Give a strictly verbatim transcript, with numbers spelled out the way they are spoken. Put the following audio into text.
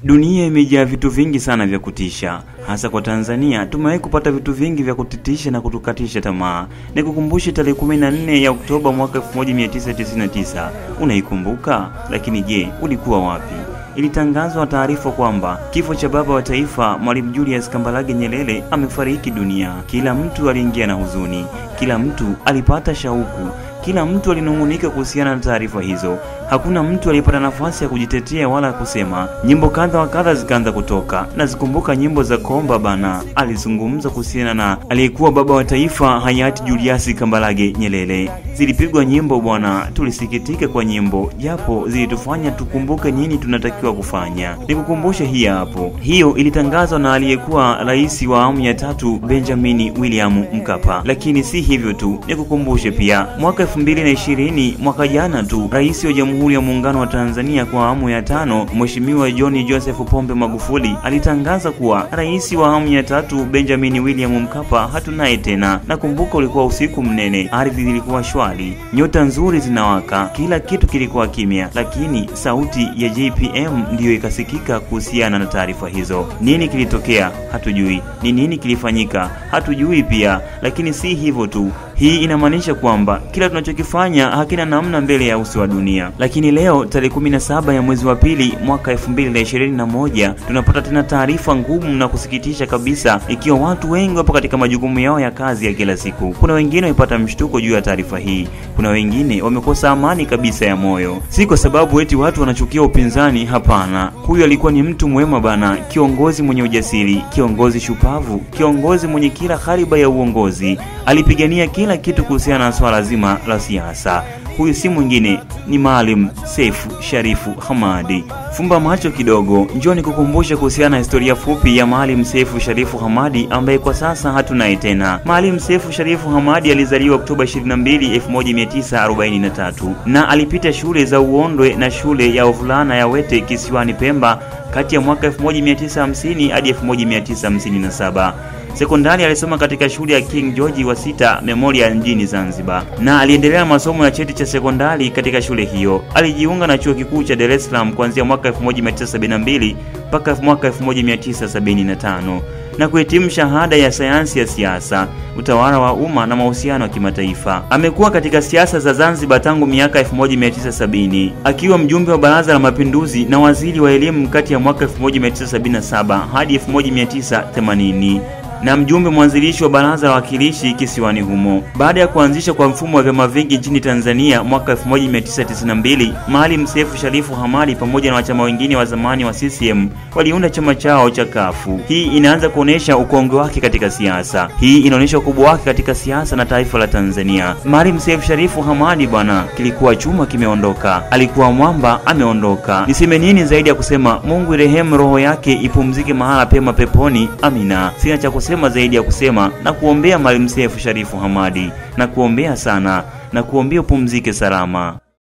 Dunia imejaa vitu vingi sana vya kutisha. Hasa kwa Tanzania, tumewahi kupata vitu vingi vya kutitisha na kutukatisha tamaa. Nikukumbushe tarehe kumi na nne ya Oktoba mwaka elfu moja mia tisa tisini na tisa. Unaikumbuka? Lakini je, ulikuwa wapi? Ilitangazwa taarifa kwamba kifo cha baba wa taifa Mwalimu Julius Kambarage Nyerere amefariki dunia. Kila mtu aliingia na huzuni, kila mtu alipata shauku, kila mtu alinungunika kuhusiana na taarifa hizo. Hakuna mtu alipata nafasi ya kujitetea wala kusema. Nyimbo kadha wa kadha zikaanza kutoka. Na zikumbuka nyimbo za Komba Bana alizungumza kuhusiana na aliyekuwa baba wa taifa hayati Julius Kambarage Nyerere. Zilipigwa nyimbo bwana, tulisikitika kwa nyimbo, japo zilitufanya tukumbuke nini tunatakiwa kufanya. Nikukumbushe hii hapo. Hiyo ilitangazwa na aliyekuwa rais wa awamu ya tatu Benjamin William Mkapa. Lakini si hivyo tu, nikukumbushe pia mwaka elfu mbili na ishirini, mwaka jana tu, rais wa Jamhuri ya Muungano wa Tanzania kwa awamu ya tano Mheshimiwa John Joseph Pombe Magufuli alitangaza kuwa rais wa awamu ya tatu Benjamin William Mkapa hatunaye tena. Nakumbuka ulikuwa usiku mnene, ardhi ilikuwa shwari, nyota nzuri zinawaka, kila kitu kilikuwa kimya, lakini sauti ya J P M ndiyo ikasikika kuhusiana na taarifa hizo. Nini kilitokea? Hatujui. Ni nini kilifanyika? Hatujui pia. Lakini si hivyo tu, hii inamaanisha kwamba kila tunachokifanya hakina namna mbele ya uso wa dunia. Lakini leo tarehe kumi na saba ya mwezi wa pili mwaka elfu mbili na ishirini na moja tunapata tena taarifa ngumu na kusikitisha kabisa, ikiwa watu wengi wapo katika majukumu yao ya kazi ya kila siku. Kuna wengine wamepata mshtuko juu ya taarifa hii, kuna wengine wamekosa amani kabisa ya moyo. Si kwa sababu eti watu wanachukia upinzani, hapana. Huyu alikuwa ni mtu mwema bana, kiongozi mwenye ujasiri, kiongozi shupavu, kiongozi mwenye kila hariba ya uongozi. Alipigania kila kitu kuhusiana na swala zima la siasa. Huyu si mwingine, ni Maalim Seif Sharif Hamad. Fumba macho kidogo, njoo nikukumbushe kuhusiana na historia fupi ya Maalim Seif Sharif Hamad ambaye kwa sasa hatunaye tena. Maalim Seif Sharif Hamad alizaliwa Oktoba ishirini na mbili elfu moja mia tisa arobaini na tatu na alipita shule za Uondwe na shule ya wavulana ya Wete kisiwani Pemba kati ya mwaka elfu moja mia tisa hamsini hadi elfu moja mia tisa hamsini na saba. Sekondari alisoma katika shule ya King George wa sita Memorial mjini Zanzibar, na aliendelea masomo ya cheti cha sekondari katika shule hiyo. Alijiunga na chuo kikuu cha Dar es Salaam kuanzia mwaka elfu moja mia tisa sabini na mbili mpaka mwaka elfu moja mia tisa sabini na tano na kuhitimu shahada ya sayansi ya siasa, utawala wa umma na mahusiano ya kimataifa. Amekuwa katika siasa za Zanzibar tangu miaka elfu moja mia tisa sabini, akiwa mjumbe wa Baraza la Mapinduzi na waziri wa elimu kati ya mwaka elfu moja mia tisa sabini na saba hadi elfu moja mia tisa themanini. Na mjumbe mwanzilishi wa Baraza la Wawakilishi kisiwani humo. Baada ya kuanzisha kwa mfumo wa vyama vingi nchini Tanzania mwaka elfu moja mia tisa tisini na mbili, Maalim Seif Sharif Hamad pamoja na wachama wengine wa zamani wa C C M waliunda chama chao cha Kafu. Hii inaanza kuonesha ukongwe wake katika siasa. Hii inaonesha ukubwa wake katika siasa na taifa la Tanzania. Maalim Seif Sharif Hamad bwana, kilikuwa chuma kimeondoka, alikuwa mwamba ameondoka. Niseme nini zaidi ya kusema Mungu irehemu roho yake ipumzike mahala pema peponi. Amina. Sina cha kusema zaidi ya kusema na kuombea Maalim Seif Sharif Hamad, na kuombea sana, na kuombea upumzike salama.